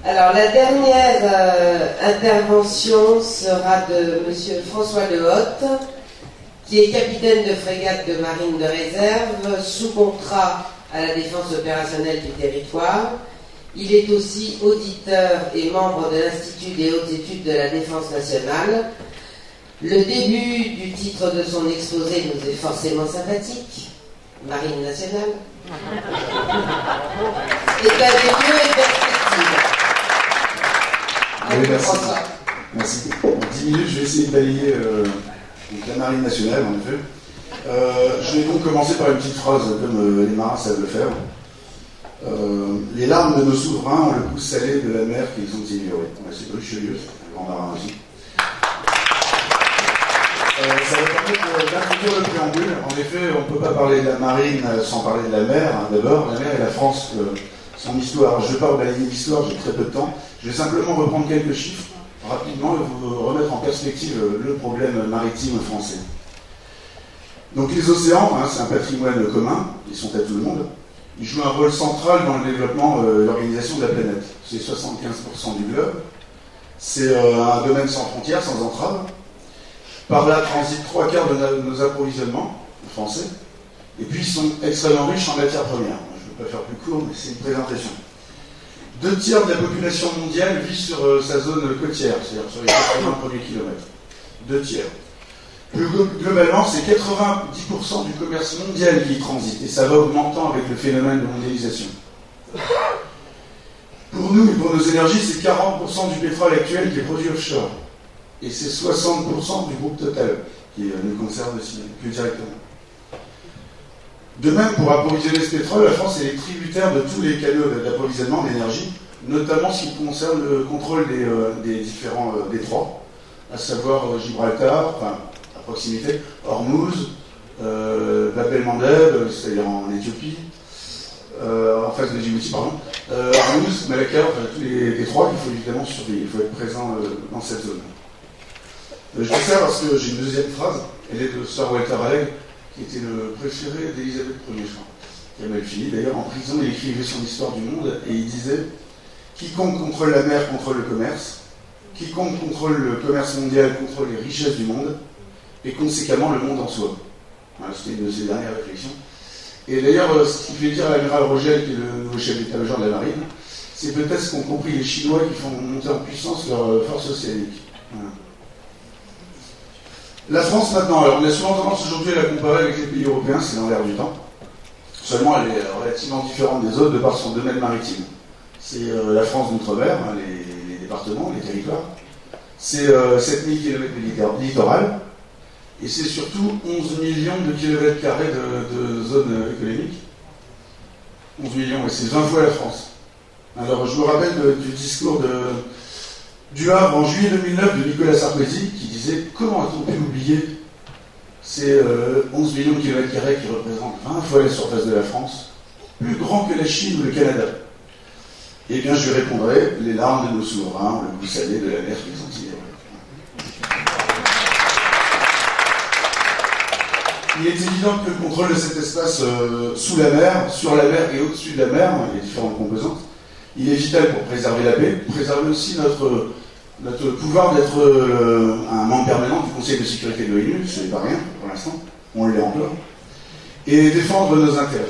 Alors, la dernière intervention sera de M. François Lehotte, qui est capitaine de frégate de marine de réserve, sous contrat à la défense opérationnelle du territoire. Il est aussi auditeur et membre de l'Institut des hautes études de la défense nationale. Le début du titre de son exposé nous est forcément sympathique. Marine nationale. État des lieux et perspectives. Oui, merci. Merci. En 10 minutes, je vais essayer de balayer la marine nationale, en effet. Je vais donc commencer par une petite phrase, comme les marins savent le faire. Les larmes de nos souverains ont le goût salé de la mer qu'ils ont ignoré. C'est Richelieu, c'est un grand marin aussi. Ça va permettre d'introduire le préambule. En effet, on ne peut pas parler de la marine sans parler de la mer. D'abord, la mer et la France, son histoire. Je ne vais pas balayer l'histoire, j'ai très peu de temps. Je vais simplement reprendre quelques chiffres rapidement et vous remettre en perspective le problème maritime français. Donc les océans, c'est un patrimoine commun, ils sont à tout le monde. Ils jouent un rôle central dans le développement de l'organisation de la planète. C'est 75% du globe. C'est un domaine sans frontières, sans entraves. Par là transitent 3/4 de nos approvisionnements français. Et puis ils sont extrêmement riches en matières premières. Je ne vais pas faire plus court, mais c'est une présentation. 2/3 de la population mondiale vit sur sa zone côtière, c'est-à-dire sur les 80 premiers kilomètres. 2/3. Plus globalement, c'est 90% du commerce mondial qui transite, et ça va augmentant avec le phénomène de mondialisation. Pour nous et pour nos énergies, c'est 40% du pétrole actuel qui est produit offshore. Et c'est 60% du groupe Total, qui nous concerne aussi plus directement. De même, pour approvisionner ce pétrole, la France est tributaire de tous les canaux d'approvisionnement d'énergie, notamment ce qui concerne le contrôle des différents détroits, à savoir Gibraltar, enfin, à proximité, Hormuz, Bab el-Mandeb, c'est-à-dire en Éthiopie, en face de Djibouti, pardon, Hormuz, Malacca, enfin, tous les détroits qu'il faut évidemment surveiller, il faut être présent dans cette zone. Je dis ça parce que j'ai une deuxième phrase, elle est de Sir Walter Raleigh, qui était le préféré d'Élisabeth Ier, je crois, qui a mal fini. D'ailleurs, en prison, il écrivait son histoire du monde, et il disait « Quiconque contrôle la mer contrôle le commerce, quiconque contrôle le commerce mondial contrôle les richesses du monde, et conséquemment le monde en soi. » Voilà, c'était une de ses dernières réflexions. Et d'ailleurs, ce qu'il fait dire à l'amiral Rogel, qui est le nouveau chef d'état-major de la marine, c'est peut-être ce qu'ont compris les Chinois qui font monter en puissance leur force océanique. Voilà. La France maintenant, alors on a souvent tendance aujourd'hui à la comparer avec les pays européens, c'est dans l'air du temps. Seulement elle est relativement différente des autres de par son domaine maritime. C'est la France d'outre-mer, les départements, les territoires. C'est 7000 km de littoral. Et c'est surtout 11 millions de kilomètres carrés de zones économiques. 11 millions, et c'est 20 fois la France. Alors je me rappelle du discours du Havre en juillet 2009 de Nicolas Sarkozy qui disait « Comment a-t-on pu oublier ces 11 millions de kilomètres carrés qui représentent 20 fois la surface de la France, plus grand que la Chine ou le Canada ?» Eh bien, je lui répondrai « Les larmes de nos souverains, le goût salé de la mer qu'ils ont tiré. » Il est évident que le contrôle de cet espace sous la mer, sur la mer et au-dessus de la mer, les différentes composantes, il est vital pour préserver la paix, préserver aussi notre pouvoir d'être un membre permanent du Conseil de sécurité de l'ONU, ce n'est pas rien pour l'instant, on l'est encore, et défendre nos intérêts.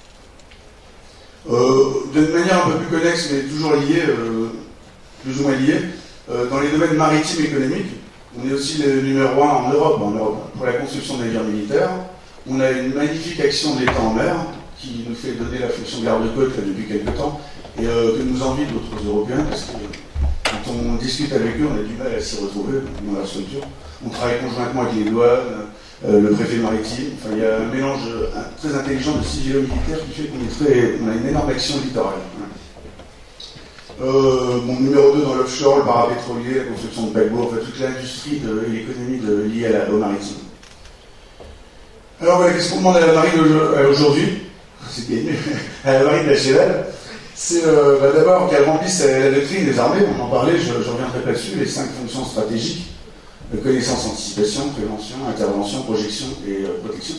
D'une manière un peu plus connexe, mais toujours liée, plus ou moins liée, dans les domaines maritimes et économiques, on est aussi le numéro 1 en Europe, pour la construction de navires militaires. On a une magnifique action de l'État en mer, qui nous fait donner la fonction garde-côte depuis quelques temps, et que nous envient d'autres Européens, parce que quand on discute avec eux, on a du mal à s'y retrouver dans leur structure. On travaille conjointement avec les douanes, le préfet maritime, enfin il y a un mélange très intelligent de civilo-militaire qui fait qu'on a une énorme action littorale. Numéro 2 dans l'offshore, le parapétrolier, la construction de paquebots, enfin toute l'industrie et l'économie liée au maritime. Alors voilà, qu'est-ce qu'on demande à la marine aujourd'hui? C'est bien, à la marine nationale, c'est d'abord qu'elle remplisse la doctrine des armées, on en parlait, je reviendrai pas dessus, les 5 fonctions stratégiques, connaissance, anticipation, prévention, intervention, projection et protection.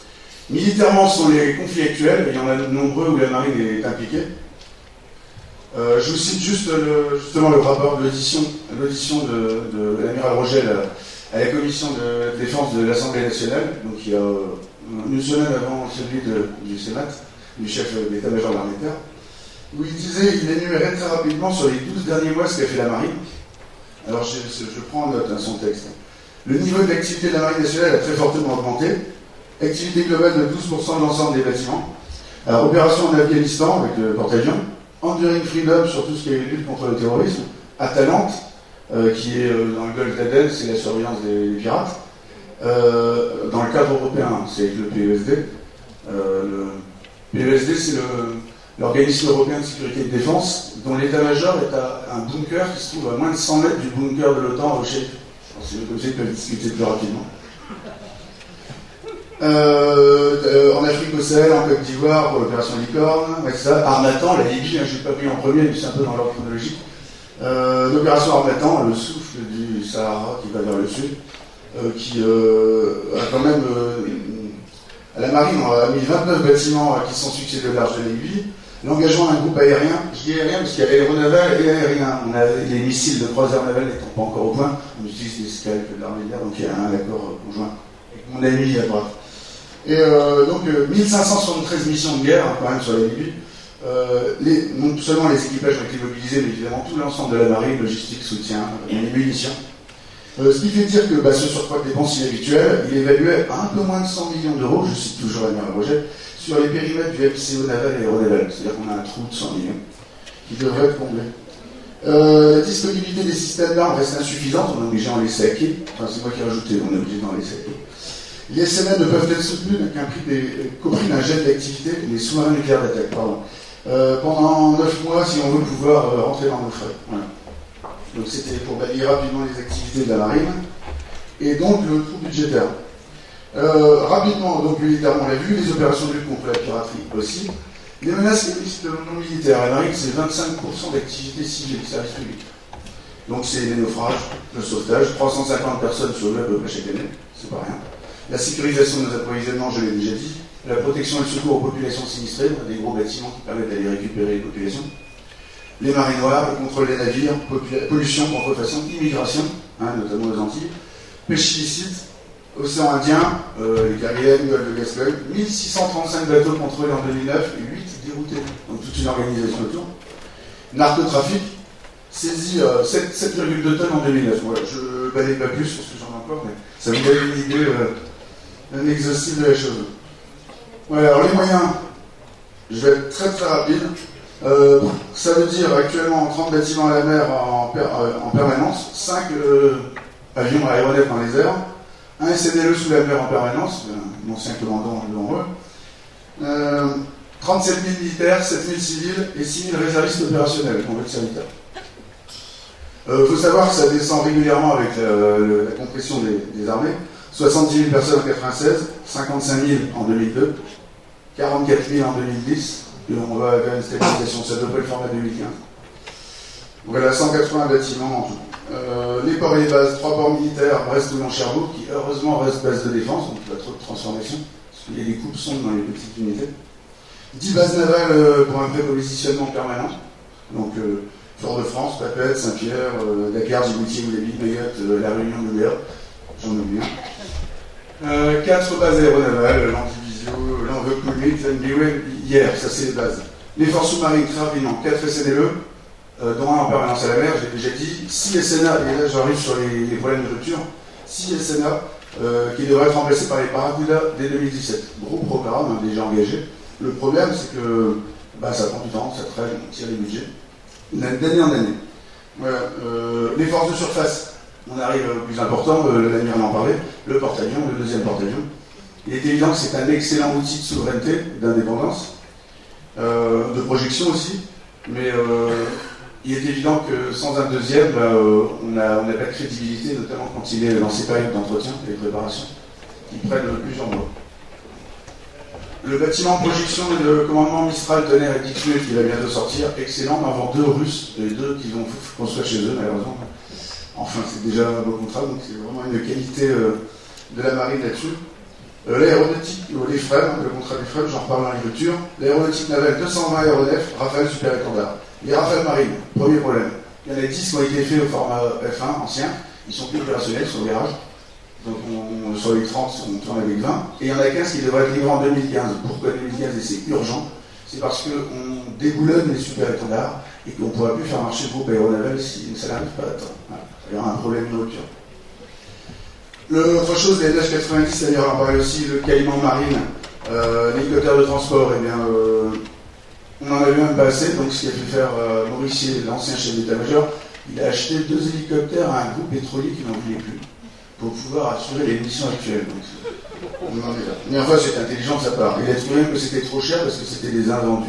Militairement, ce sont les conflits actuels, il y en a de nombreux où la marine est impliquée. Je vous cite juste justement le rapport de l'audition de l'amiral Rogel à la commission de défense de l'Assemblée nationale, donc il y a une semaine avant celui du Sénat, du chef d'état-major de l'armée de terre, où il disait, il énumérait très rapidement sur les 12 derniers mois ce qu'a fait la marine. Alors je prends en note son texte. Le niveau d'activité de la marine nationale a très fortement augmenté. Activité globale de 12% de l'ensemble des bâtiments. Alors, opération en Afghanistan avec le porte-avions. Enduring Freedom sur tout ce qui est lutte contre le terrorisme. Atalante, qui est dans le golfe d'Aden, c'est la surveillance des pirates. Dans le cadre européen, c'est avec le PESD. Le PESD, c'est l'organisme européen de sécurité et de défense, dont l'état-major est à un bunker qui se trouve à moins de 100 mètres du bunker de l'OTAN au Chèque. C'est comme ça qu'ils peuvent discuter plus rapidement. En Afrique au Sahel, en Côte d'Ivoire, pour l'opération Licorne, etc. Armatan, la Libye, je n'ai pas pris en premier, mais c'est un peu dans l'ordre chronologique. L'opération Armatan, le souffle du Sahara qui va vers le sud, qui a quand même. À la marine, on a mis 29 bâtiments qui sont succédés au large de la Libye. L'engagement d'un groupe aérien, je dis aérien parce qu'il y a aéronaval et aérien. On a les missiles de croisière navale n'étant pas encore au point, on utilise des Skype de l'armée de l'air, donc il y a un accord conjoint avec mon ami à droite. Et donc 1573 missions de guerre, quand même, sur la Libye. Non seulement les équipages ont été mobilisés, mais évidemment tout l'ensemble de la marine, logistique, soutien, les munitions. Ce qui fait dire que ce surcroît de dépenses inhabituel, il évaluait à un peu moins de 100 millions d'euros, je cite toujours l'amiral Rogel, sur les périmètres du MCO naval et aéronaval. C'est-à-dire qu'on a un trou de 100 millions qui devrait être comblé. La disponibilité des systèmes d'armes reste insuffisante, on est obligé d'en laisser à quai. Enfin, c'est moi qui ai rajouté, on est obligé d'en laisser à quai. Les SNA ne peuvent être soutenus qu'au prix d'un jet d'activité, les sous-marins nucléaires d'attaque, pardon. Pendant 9 mois, si on veut pouvoir rentrer dans nos frais. Voilà. Donc c'était pour balayer rapidement les activités de la marine, et donc le trou budgétaire. Rapidement, donc militairement on l'a vu, les opérations de lutte contre la piraterie aussi. Les menaces non militaires, la marine c'est 25% d'activité civile, service public. Donc c'est les naufrages, le sauvetage, 350 personnes sauvées à peu près chaque année, c'est pas rien. La sécurisation de nos approvisionnements, je l'ai déjà dit. La protection et le secours aux populations sinistrées, des gros bâtiments qui permettent d'aller récupérer les populations. Les marées noires, le contrôle des navires, pollution, contrefaçon, immigration, notamment aux Antilles, pêche illicite, océan Indien, les Caraïbes, golfe de Gascogne, 1635 bateaux contrôlés en 2009 et 8 déroutés, donc toute une organisation autour. Narcotrafic, saisi 7,2 tonnes en 2009. Voilà, je ne balaye pas plus parce que j'en ai encore, mais ça vous donne une idée exhaustive de la chose. Voilà, alors les moyens, je vais être très très rapide. Ça veut dire actuellement 30 bâtiments à la mer en permanence, 5 avions aéronefs dans les airs, un SNLE sous la mer en permanence, mon ancien commandant devant eux, 37 000 militaires, 7 000 civils et 6 000 réservistes opérationnels, en fait sanitaire. Il faut savoir que ça descend régulièrement avec la compression des armées. 70 000 personnes en 1996, 55 000 en 2002, 44 000 en 2010, et on va vers une stabilisation, ça doit pas le format 2015. Voilà, 180 bâtiments en tout. Les ports et les bases, 3 ports militaires, Brest, Toulon, Cherbourg, qui heureusement restent bases de défense, donc pas trop de transformation, parce qu'il y a des coupes sombres dans les petites unités. 10 bases navales pour un prépositionnement permanent, donc Fort-de-France, Papette, Saint-Pierre, Dakar, Djibouti, Moulabi, Mayotte, La Réunion, Nouméa, j'en oublie un. 4 bases aéronavales, l'Antivisio, l'Anveux-Coulmit, l'Anbiwe, hier, ça c'est les bases. Les forces sous-marines, très rapidement, 4 SNLE, dont un en permanence à la mer, j'ai déjà dit, 6 SNA, et là j'arrive sur les problèmes de rupture, 6 SNA qui devraient être remplacés par les Barracuda dès 2017. Gros programme, déjà engagé. Le problème, c'est que ça prend du temps, ça traîne, on tire les budgets, d'année en année. Voilà. Les forces de surface, on arrive au plus important, l'amiral en parlait, le porte-avions, le deuxième porte-avions. Il est évident que c'est un excellent outil de souveraineté, d'indépendance, de projection aussi, mais il est évident que sans un deuxième, on n'a pas de crédibilité, notamment quand il est dans ces périodes d'entretien et de préparation, qui prennent plusieurs mois. Le bâtiment de projection et de commandement Mistral, Tonnerre et Dixmude qui va bientôt sortir, excellent, on en vend 2 Russes, les 2 qu'ils ont construit chez eux malheureusement. Enfin, c'est déjà un beau contrat, donc c'est vraiment une qualité de la marine là-dessus. L'aéronautique, les frênes, le contrat des frênes, j'en reparle dans les lectures. L'aéronautique navale, 220 aéronefs, Rafale, Super Étendard. Les rafales marines, premier problème. Il y en a 10 qui ont été faits au format F1 ancien, ils sont plus opérationnels sur le virage. Donc sur les 30, on tourne avec 20. Et il y en a 15 qui devraient être livrés en 2015. Pourquoi 2015? Et c'est urgent. C'est parce qu'on déboulonne les super étendards et qu'on ne pourra plus faire marcher le groupe aéronaval si ça n'arrive pas à temps. Voilà. Il y aura un problème de rupture. L'autre chose, les NH90, d'ailleurs, on en parlait aussi, le Caïman Marine, l'hélicoptère de transport, eh bien, on en a eu un passé, donc ce qui a fait faire Maurice, l'ancien chef d'état-major, il a acheté 2 hélicoptères à un groupe pétrolier qui n'en voulait plus, pour pouvoir assurer les missions actuelles. Donc, on en est là. Mais enfin, c'est intelligent de sa part. Il a trouvé même que c'était trop cher parce que c'était des invendus.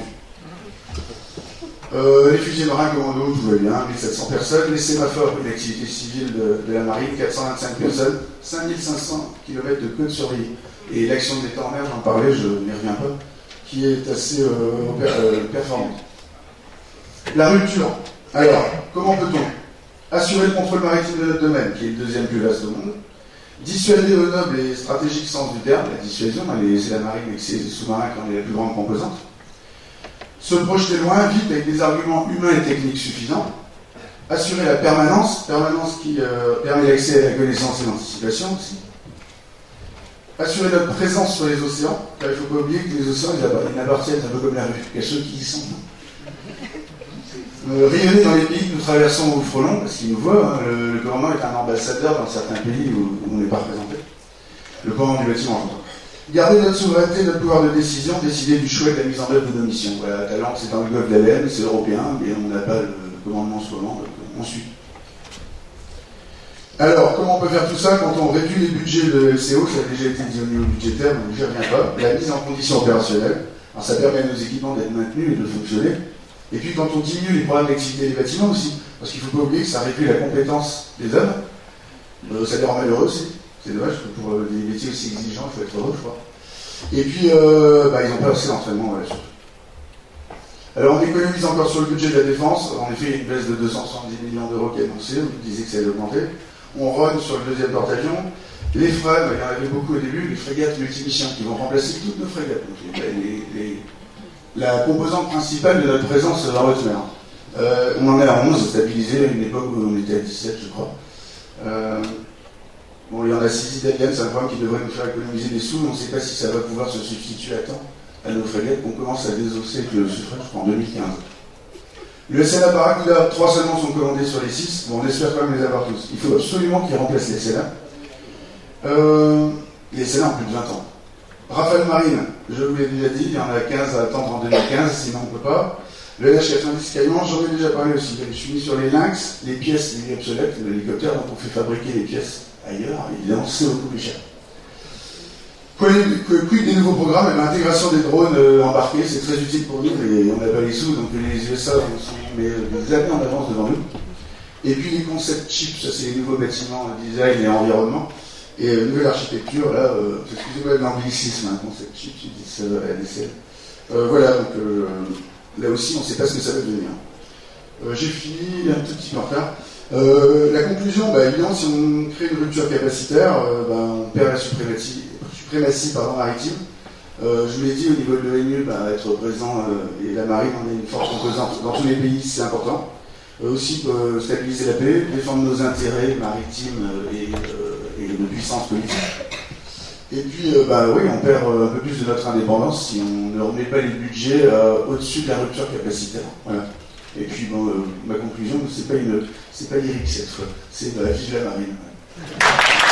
Les fusées marins commando, tout va bien, 1700 personnes. Les sémaphores, une activité civile de la marine, 425 personnes, 5500 km de côte surveillée. Et l'action de l'État en mer, j'en parlais, je n'y reviens pas, qui est assez performante. La rupture. Alors, comment peut-on assurer le contrôle maritime de notre domaine, qui est le deuxième plus vaste au monde, dissuader au noble et stratégique sens du terme, la dissuasion, c'est la marine avec ses sous-marins qui en est la plus grande composante, se projeter loin, vite, avec des arguments humains et techniques suffisants, assurer la permanence qui permet l'accès à la connaissance et l'anticipation aussi, assurer notre présence sur les océans, car il ne faut pas oublier que les océans, ils n'appartiennent un peu comme la rue, il y a ceux qui y sont. Rayonner dans les pays que nous traversons au frelon, parce qu'ils nous voient, hein, le commandant est un ambassadeur dans certains pays où on n'est pas représenté. Le commandant du bâtiment, j'entends. Garder notre souveraineté, notre pouvoir de décision, décider du choix et de la mise en œuvre de nos missions. Voilà, Talent, c'est dans le golfe d'Aden, c'est européen, mais on n'a pas le commandement en ce moment, donc on suit. Alors, comment on peut faire tout ça quand on réduit les budgets de LCO, ça a déjà été dit au niveau budgétaire, donc j'y reviens pas. La mise en condition opérationnelle, alors ça permet à nos équipements d'être maintenus et de fonctionner. Et puis quand on diminue les programmes d'activité des bâtiments aussi, parce qu'il ne faut pas oublier que ça réduit la compétence des hommes, ça les rend malheureux aussi. C'est dommage que pour des métiers aussi exigeants, il faut être heureux, je crois. Et puis, ils n'ont pas assez d'entraînement, voilà, surtout. Alors, on économise encore sur le budget de la défense. En effet, il y a une baisse de 270 millions d'euros qui est annoncée. Vous disiez que ça allait augmenter. On run sur le deuxième porte-avions. Les FREM, il y en avait beaucoup au début, les frégates multimissions qui vont remplacer toutes nos frégates. Donc, la composante principale de notre présence dans votre mer. On en est à 11, stabilisé à une époque où on était à 17, je crois. Bon, il y en a 6 italiennes, c'est un programme qui devrait nous faire économiser des sous, mais on ne sait pas si ça va pouvoir se substituer à temps à nos frégates qu'on commence à désosser avec le suffrage en 2015. Le SNA Barracuda, 3 seulement sont commandés sur les 6, bon, on espère quand même les avoir tous. Il faut absolument qu'ils remplacent les SNA. Les SNA ont plus de 20 ans. Rafale Marine, je vous l'ai déjà dit, il y en a 15 à attendre en 2015, sinon on ne peut pas. Le NH90 Caïman, j'en ai déjà parlé aussi. Je suis mis sur les Lynx, les pièces, les obsolètes, l'hélicoptère, donc on fait fabriquer les pièces ailleurs, évidemment, c'est beaucoup plus cher. Quid des nouveaux programmes, l'intégration des drones embarqués, c'est très utile pour nous, et on n'a pas les sous, donc les USA sont des années en avance devant nous. Et puis les concepts chips, ça c'est les nouveaux bâtiments, design et environnement. Et nouvelle architecture, là, excusez-moi de l'anglicisme, un concept chip, j'ai dit ça à la DCL. Voilà, donc là aussi, on ne sait pas ce que ça va devenir. J'ai fini, un tout petit peu en retard. La conclusion, évidemment, si on crée une rupture capacitaire, on perd la suprématie maritime. Je vous l'ai dit, au niveau de l'ONU, être présent, et la marine, on a une forte composante dans tous les pays, c'est important. Aussi, stabiliser la paix, défendre nos intérêts maritimes et de puissance politique. Et puis, oui, on perd un peu plus de notre indépendance si on ne remet pas les budgets au-dessus de la rupture capacitaire. Voilà. Et puis, ma conclusion, c'est pas lyrique cette fois, c'est vive la marine.